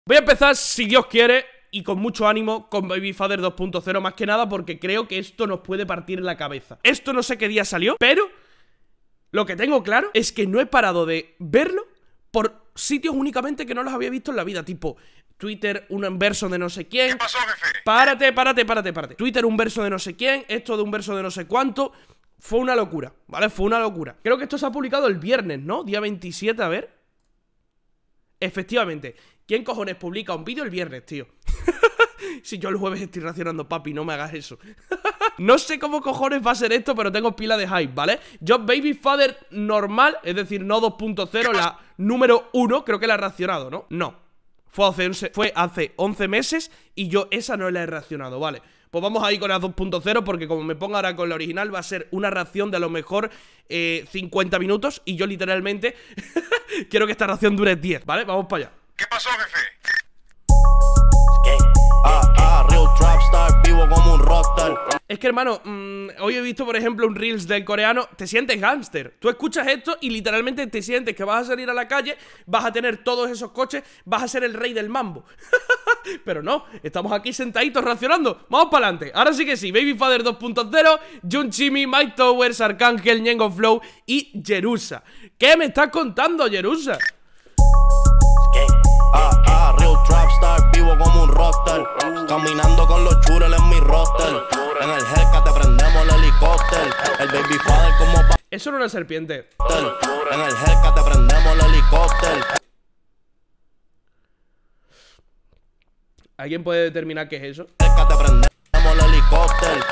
Voy a empezar, si Dios quiere, y con mucho ánimo, con Baby Father 2.0, más que nada porque creo que esto nos puede partir la cabeza. Esto no sé qué día salió, pero lo que tengo claro es que no he parado de verlo por sitios únicamente que no los había visto en la vida, tipo Twitter, un verso de no sé quién. ¿Qué pasó, jefe? Párate. Twitter, un verso de no sé quién, esto de un verso de no sé cuánto. Fue una locura, ¿vale? Fue una locura. Creo que esto se ha publicado el viernes, ¿no? Día 27, a ver. Efectivamente. ¿Quién cojones publica un vídeo el viernes, tío? Si yo el jueves estoy racionando, papi, no me hagas eso. No sé cómo cojones va a ser esto, pero tengo pila de hype, ¿vale? Yo Baby Father normal, es decir, no 2.0, la número 1, creo que la he reaccionado, ¿no? No. Fue hace 11 meses y yo esa no la he reaccionado, ¿vale? Pues vamos a ir con la 2.0 porque como me ponga ahora con la original va a ser una reacción de a lo mejor 50 minutos y yo literalmente quiero que esta reacción dure 10, ¿vale? Vamos para allá. ¿Qué pasó, jefe? Real Trapstar, vivo como un rockstar. Es que, hermano, hoy he visto, por ejemplo, un Reels del coreano. Te sientes gángster. Tú escuchas esto y literalmente te sientes que vas a salir a la calle, vas a tener todos esos coches, vas a ser el rey del mambo. Pero no, estamos aquí sentaditos racionando. Vamos para adelante. Ahora sí que sí, Baby Father 2.0, Jun Chimi, Mike Towers, Arcángel, Ñengo Flow y Jerusa. ¿Qué me estás contando, Jerusa? Real Trapstar, vivo como un rockstar. Caminando con los churros en mi roster. En el Hellcat te prendemos el helicóptero. El Baby Father como Eso era una serpiente. En el Hellcat te prendemos el helicóptero. ¿Alguien puede determinar qué es eso? Hellcat te prendemos el helicóptero.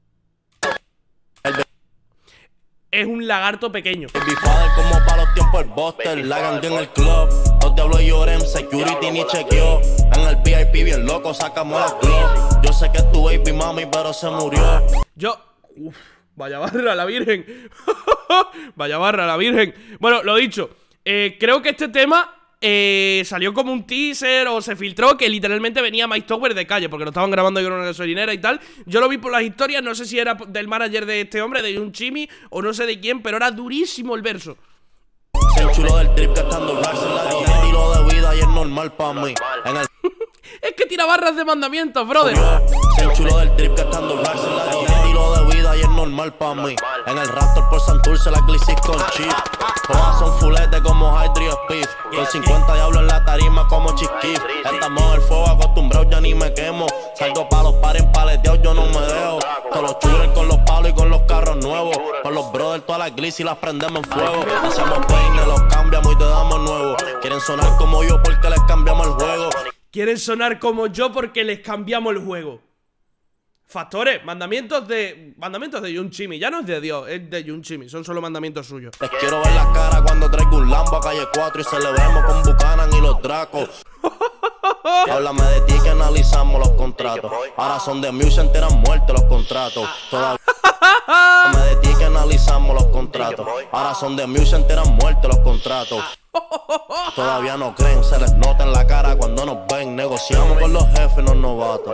Es un lagarto pequeño. Baby Father como para los tiempos el Buster. La gangue en el club. Los diablos lloren, security ni chequeó. En el VIP bien loco sacamos la glow. Yo sé que es tu baby mami pero se murió. Vaya barra la virgen. Vaya barra la virgen. Bueno, lo dicho, creo que este tema salió como un teaser o se filtró que literalmente venía Mike Towers de calle porque lo estaban grabando yo en una gasolinera y tal. Yo lo vi por las historias, no sé si era del manager de este hombre, de Jun Chimi o no sé de quién, pero era durísimo el verso. El chulo del trip gastando racks en la vida. Estilo de vida y es normal pa' mí. En el Es que tira barras de mandamientos, brother. el chulo del trip gastando racks en la vida. Estilo de vida y es normal pa' mí. En el Raptor por Santurce la Glissic con chip. Todas son fulete como Hydri Speed. Con 50 diablos en la tarima como Chiquif. Estamos al fuego acostumbrados, ya ni me quemo. Salgo pa' los pares paleteados, yo no me dejo. Todos los chulos con los palos y con los carros nuevos. Con los brothers todas las Glissic las prendemos en fuego. Hacemos peines, los cambiamos y te damos nuevo. Quieren sonar como yo porque les cambiamos el juego. Quieren sonar como yo porque les cambiamos el juego. Factores, mandamientos de Jun Chimi. Ya no es de Dios, es de Jun Chimi. Son solo mandamientos suyos. Les quiero ver la cara cuando traigo un Lambo a calle 4 y celebremos con Buchanan y los Dracos. Háblame de ti que analizamos los contratos. Ahora son de Muse, se enteran muertos los contratos. Háblame de ti que analizamos los contratos. Ahora son de Muse, se enteran muertos los contratos. Todavía no creen, se les nota en la cara cuando nos ven. Negociamos con los jefes, los novatos.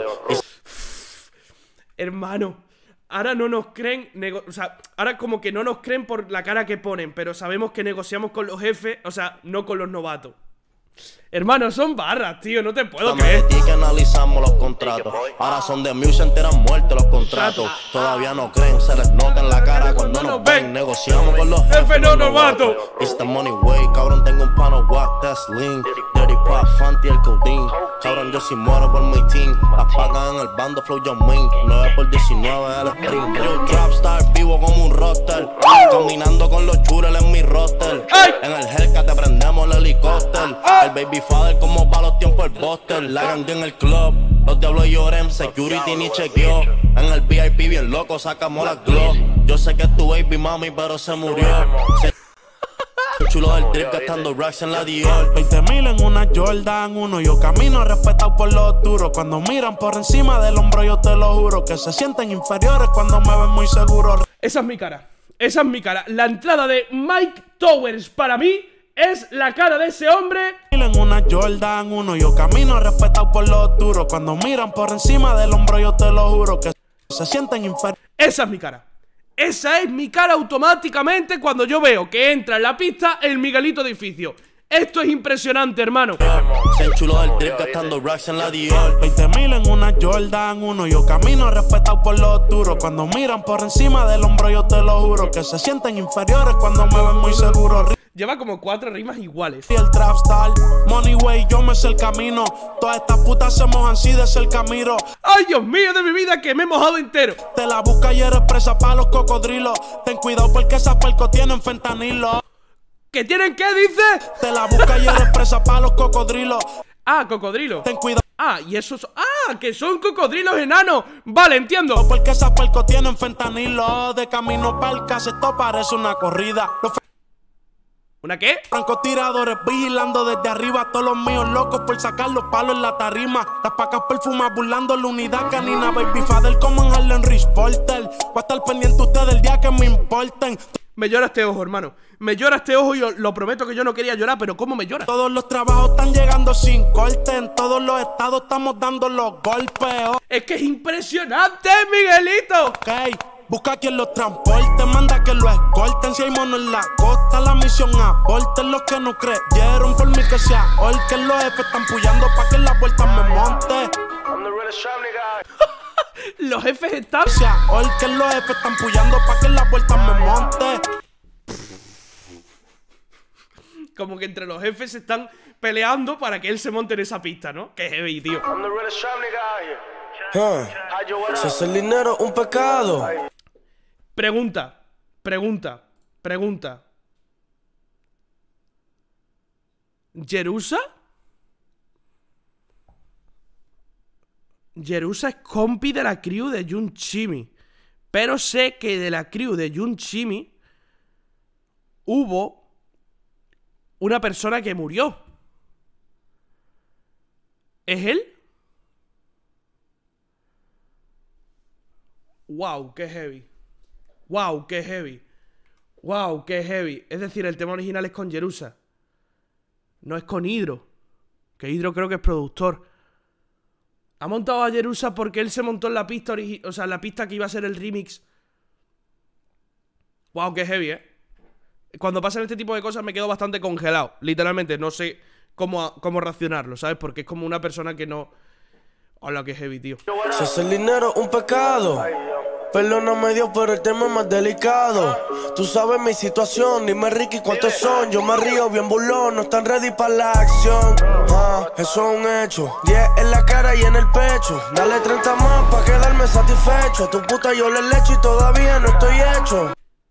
Hermano, ahora no nos creen, o sea, ahora como que no nos creen por la cara que ponen, pero sabemos que negociamos con los jefes, o sea, no con los novatos. Hermano, son barras, tío, no te puedo creer. De ti que analizamos los contratos. Ahora son de Muse, se enteran muertos los contratos. Todavía no creen, se les nota en la cara cuando nos ven. Negociamos con los jefes, no novatos. It's the money way, cabrón, tengo un pano watt, that's lean. Dirty pop, Fanti, el codeine. Cabrón, yo si muero por mi team. Las pagan en el bando, flow John Wayne. 9 por 19 el sprint. Real Trapstar, vivo como un rockstar. Caminando con los churros en mi roster. En el Hellcat te prendemos el helicóptero. El Baby Father como pa' los tiempos el Buster. La gangue en el club. Los diablos lloren, security ni chequeó. En el VIP bien loco sacamos la glow. Yo sé que es tu baby mami pero se murió. El chulo del trip gastando racks en la Dior. 20.000 en una Jordan 1. Yo camino respetado por los duros. Cuando miran por encima del hombro yo te lo juro que se sienten inferiores cuando me ven muy seguros. Esa es mi cara, esa es mi cara. La entrada de Mike Towers para mí es la cara de ese hombre. En una Jordan 1. Yo camino respetado por los duros. Cuando miran por encima del hombro yo te lo juro que se sienten inferiores. Esa es mi cara. Esa es mi cara automáticamente cuando yo veo que entra en la pista el Miguelito Edificio. Esto es impresionante, hermano. Se enchuló del trip gastando racks en la Dior. 20.000 en una Jordan 1. Yo camino respetado por los duros. Cuando miran por encima del hombro, yo te lo juro que se sienten inferiores cuando me ven muy seguro. Lleva como 4 rimas iguales. Y el trap star, money way, yo me sé el camino. Todas estas putas se mojan si de el camino. ¡Ay, Dios mío de mi vida, que me he mojado entero! Te la busca y eres presa pa' los cocodrilos. Ten cuidado porque esas puercos tienen fentanilo. ¿Qué tienen qué, dice? Te la busca y eres presa pa' los cocodrilos. Ah, cocodrilo. Ten cuidado. Ah, y esos... ¡Ah! Que son cocodrilos enanos. Vale, entiendo. Porque esas puercos tienen fentanilo. De camino pa'l casa, esto parece una corrida. ¿Una qué? Francotiradores vigilando desde arriba. Todos los míos locos por sacar los palos en la tarima. Las pacas perfumas burlando la unidad canina. Baby father como en Harlem Rich Porter. Voy a estar pendiente ustedes del día que me importen. Me llora este ojo, hermano. Me llora este ojo y lo prometo que yo no quería llorar, pero ¿cómo me llora? Todos los trabajos están llegando sin corte. En todos los estados estamos dando los golpes. Es que es impresionante, Miguelito. Ok, busca quien los transporte, manda que lo escolten. Si hay mono en la costa, la misión aporten. Los que no creyeron por mí que se ahorquen. Los jefes están puyando pa' que en la vuelta me monte. Los jefes están... Se ahorquen, los jefes están puyando pa' que en la vuelta me monte. Como que entre los jefes se están peleando para que él se monte en esa pista, ¿no? Que heavy, tío. Si hacer dinero un pecado. Pregunta. ¿Jerusa? Jerusa es compi de la crew de Jun Chimi. Pero sé que de la crew de Jun Chimi hubo una persona que murió. ¿Es él? Wow, qué heavy. Wow, qué heavy. Wow, qué heavy. Es decir, el tema original es con Jerusa. No es con Hydro. Que Hydro creo que es productor. Ha montado a Jerusa porque él se montó en la pista o sea, en la pista que iba a ser el remix. Wow, qué heavy, Cuando pasan este tipo de cosas me quedo bastante congelado. Literalmente, no sé cómo reaccionarlo, ¿sabes? Porque es como una persona que no... Hola, qué heavy, tío. Si hacer dinero un pecado. Perdóname Dios, pero el tema es más delicado. Tú sabes mi situación, dime Ricky cuántos son. Yo me río bien burlón, no están ready para la acción. Eso es un hecho, 10 en la cara y en el pecho. Dale 30 más pa' quedarme satisfecho. A tu puta yo le lecho y todavía no estoy hecho.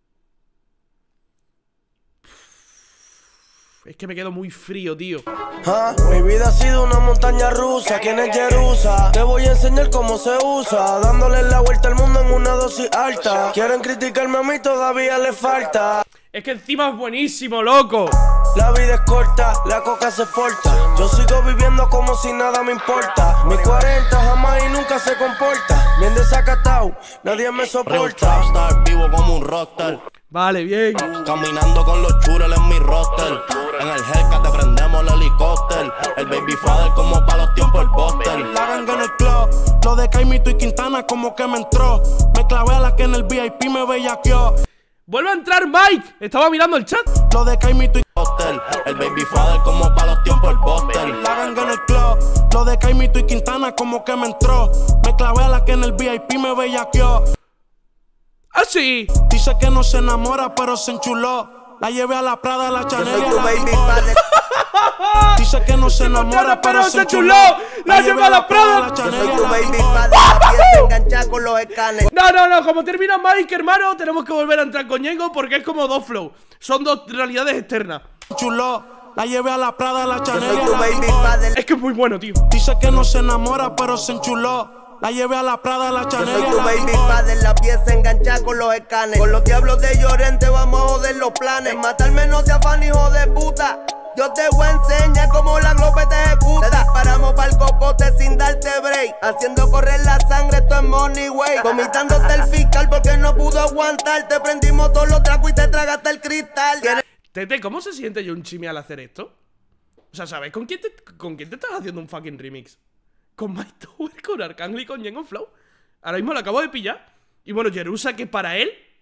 Es que me quedo muy frío, tío. Mi vida ha sido una montaña rusa. ¿Quién es Jerusa? Te voy a enseñar cómo se usa. Dándole la vuelta al mundo en una dosis alta. Quieren criticarme a mí, todavía le falta. Es que encima es buenísimo, loco. La vida es corta, la coca se porta. Yo sigo viviendo como si nada me importa. Mis 40 jamás y nunca se comporta. Bien desacatado, nadie me soporta. Trapstar, vivo como un rockstar. Vale, bien. Caminando con los churros en mi roster. En el Hellcat te prendemos el helicóptero. El baby father como pa' los tiempos el póster. La ganga en el club, lo de Caimito y Quintana como que me entró. Me clavé a la que en el VIP me bellaqueó. ¡Vuelve a entrar Mike! Estaba mirando el chat. Lo de Caimito y el baby father como pa' los tiempos el póster. la ganga en el club, lo de Caimito y Quintana como que me entró. Me clavé a la que en el VIP me bellaqueó. ¡Ah, sí! Dice que no se enamora, pero se enchuló. La llevé a la Prada, a la Chanel y a la Dior. Dice que no se enamora, pero se enchuló. La llevé a la Prada, a la Chanel y a Tu la baby Dior. father, la pieza enganchada con los escáneres. No, como termina Mike, hermano, tenemos que volver a entrar con Ñengo porque es como dos flow. Son dos realidades externas. Enchuló. La llevé a la Prada, a la Chanel y a Tu la baby Dior. father. Es que es muy bueno, tío. Dice que no se enamora, pero se enchuló. La llevé a la Prada, a la Chanel Soy y a tu la baby Dior. father, la pieza enganchada con los escáneres. Con los diablos de Llorente vamos a joder los planes. Matarme no te afán, hijo de puta. Yo te voy a enseñar cómo la globe te ejecuta. Te disparamos pa'l cocote sin darte break. Haciendo correr la sangre, esto es money way. Vomitándote el fiscal porque no pudo aguantar. Te prendimos todos los tragos y te tragaste el cristal. Tete, ¿cómo se siente Jun Chimi al hacer esto? O sea, ¿sabes con quién te estás haciendo un fucking remix? Con Mike Tower, con Arcángel y con Ñengo Flow. Ahora mismo lo acabo de pillar. Y bueno, Jerusa, que para él,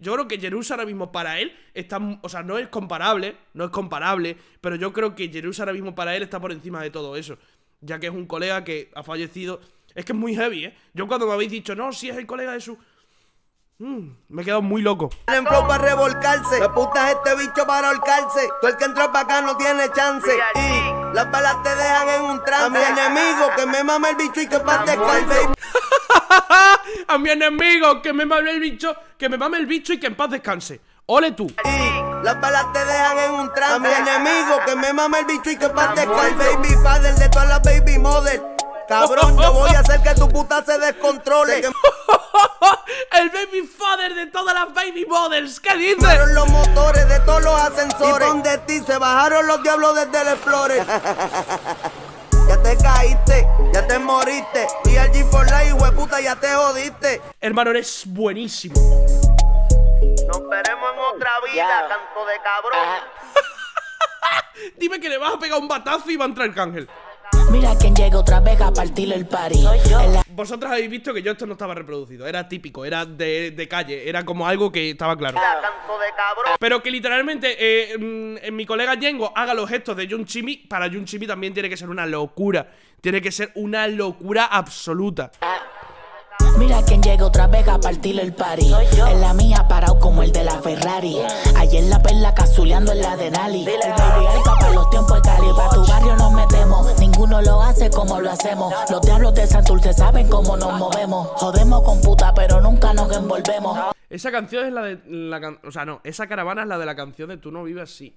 Yo creo que Jerusa ahora mismo para él está... O sea, no es comparable, pero yo creo que Jerusa ahora mismo para él está por encima de todo eso, ya que es un colega que ha fallecido. Es que es muy heavy, ¿eh? Yo cuando me habéis dicho, no, si es el colega de su... me he quedado muy loco. En flow para revolcarse, me putas este bicho para ahorcarse. Todo el que entra para acá no tiene chance. Y las balas te dejan en un trance. A mi enemigo que me mame el bicho y que pa' descanse. A mi enemigo que me mame el bicho, y que en paz descanse. Ole tú. Y las balas te dejan en un trance. A mi enemigo que me mame el bicho y que pa' descanse. Baby father de todas las baby model. Cabrón, yo voy a hacer que tu puta se descontrole. El baby father de todas las baby models. ¿Qué dices? Bajaron los motores de todos los ascensores. Y donde ti se bajaron los diablos desde el Explorer. Ya te caíste, ya te moriste. Y el G for Life, hueputa, ya te jodiste. Hermano, eres buenísimo. Nos veremos en otra vida, canto de cabrón. Dime que le vas a pegar un batazo y va a entrar Arcángel. Mira quién llega otra vez a partirle el party. Vosotros habéis visto que yo esto no estaba reproducido. Era típico, era de calle. Era como algo que estaba claro. Canto de cabrón. Pero que literalmente mi colega Yengo haga los gestos de Jun Chimi. Para Jun Chimi también tiene que ser una locura. Tiene que ser una locura absoluta. Mira quién llega otra vez a partirle el party. En la mía parado como el de la Ferrari. Ayer la perla cazuleando en la de Nali. El baby alca para los tiempos de Cali. Pa' tu barrio nos metemos. Ninguno lo hace como lo hacemos. Los diablos de Santurce saben cómo nos movemos. Jodemos con puta pero nunca nos envolvemos. Esa canción es la de... o sea, no, esa caravana es la de la canción de Tú no vives así.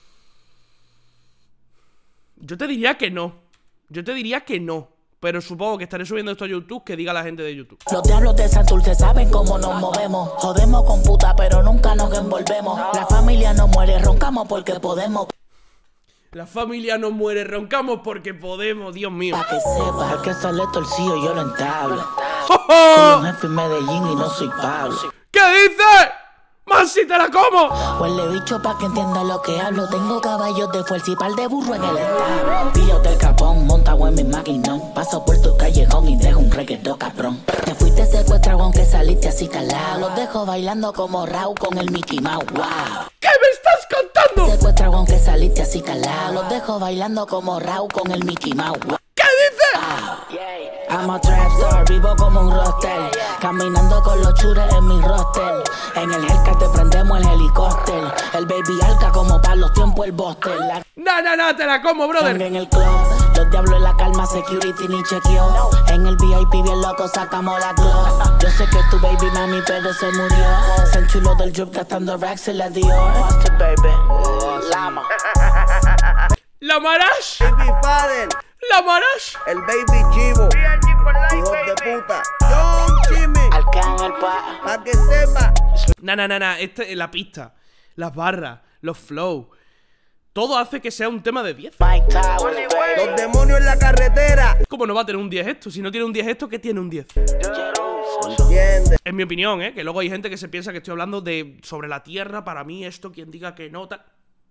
Yo te diría que no. Pero supongo que estaré subiendo esto a YouTube, que diga la gente de YouTube. Los diablos de Santurce saben cómo nos movemos. Jodemos con puta, pero nunca nos envolvemos. La familia no muere, roncamos porque podemos. La familia no muere, roncamos porque podemos, Dios mío. Pa' que sepa, el que sale torcido yo lo entablo. Soy un jefe en Medellín y no soy Pablo. ¿Qué dices? ¡Más si te la como! Huele bicho pa' que entienda lo que hablo. Tengo caballos de fuerza y par de burro en el establo. Pillo del capón, montado en mi maquinón. Paso por tu callejón y dejo un reggaetón cabrón. Te fuiste secuestrado aunque saliste así calado. Los dejo bailando como Raúl con el Mickey Mouse, wow. ¿Qué me estás contando? Secuestrado aunque saliste así calado. Los dejo bailando como Raúl con el Mickey Mouse, wow. ¿Qué dices? I'm a trap star, vivo como un roster. Caminando con los chures en mi roster. En el Hellcat te prendemos el helicóptero. El baby alca como para los tiempos el Buster. No, te la como, brother. En el club, los diablos en la calma, security ni chequeó. En el VIP bien loco sacamos la glow. Yo sé que es tu baby mami pero se murió. San chulo del drip gastando racks en la Dior. Lama. La Marash. Baby father, La Marash. el baby chivo. Hijos de puta. John Chimmy. Arcángel pa. Pa' que sepa. Esta es la pista, las barras, los flows. Todo hace que sea un tema de 10. Mike Towers, baby. Los demonios en la carretera. ¿Cómo no va a tener un 10 esto? Si no tiene un 10 esto, ¿qué tiene un 10? ¿Entiendes? En mi opinión, que luego hay gente que se piensa que estoy hablando de sobre la tierra. Para mí esto, quien diga que no, tal.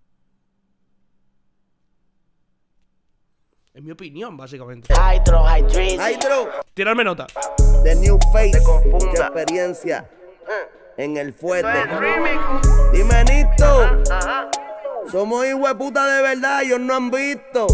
En mi opinión, básicamente. Hydro. Tirarme nota. The new face. Mucha experiencia. En el fuerte. Dime, Nito. Somos hijos de puta de verdad, ellos no han visto.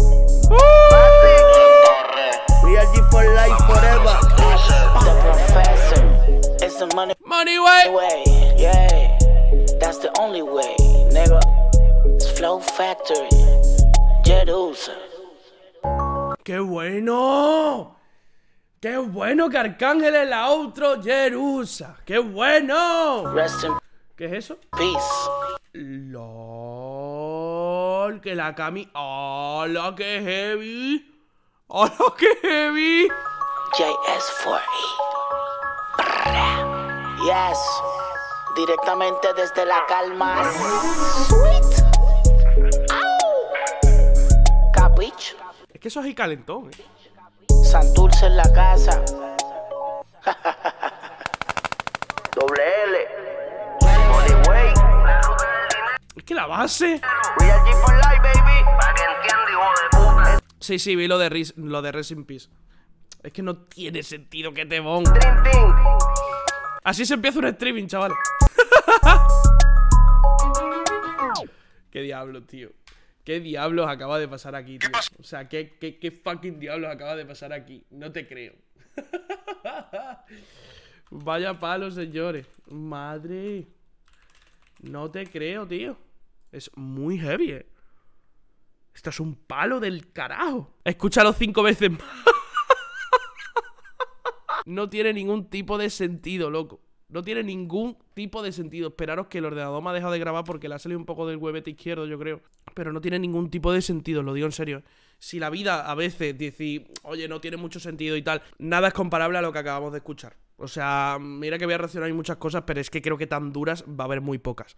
Real G for Life forever. The professor. It's the money way. Yeah, that's the only way, nigga. It's Flow Factory. Jerusa. ¡Qué bueno! ¡Qué bueno que Arcángel es la outro Jerusa! ¡Qué bueno! Rest in ¿Qué es eso? peace. LOL, que la Cami... ¡Hola, qué heavy! ¡Hola, qué heavy! JS4E. Yes. Directamente desde la calma. Sweet. Capich. Es que eso es el calentón, Santurce en la casa. Doble L. Money way. Es que la base... Real G for Life, baby. Pa' que entienda, hijo de puta. Sí, vi lo de Rest in Peace. Es que no tiene sentido que te bon. Trin, tin. Así se empieza un streaming, chavales. ¿Qué diablos, tío? ¿Qué diablos acaba de pasar aquí, tío? O sea, ¿qué fucking diablos acaba de pasar aquí? No te creo. Vaya palo, señores. Madre. No te creo, tío. Es muy heavy, ¿eh? Esto es un palo del carajo. Escúchalo 5 veces más. No tiene ningún tipo de sentido, loco. No tiene ningún tipo de sentido. Esperaros que el ordenador me ha dejado de grabar porque le ha salido un poco del huevete izquierdo, yo creo. Pero no tiene ningún tipo de sentido, lo digo en serio. Si la vida a veces dice, oye, no tiene mucho sentido y tal, nada es comparable a lo que acabamos de escuchar. O sea, mira que voy a reaccionar a muchas cosas, pero es que creo que tan duras va a haber muy pocas.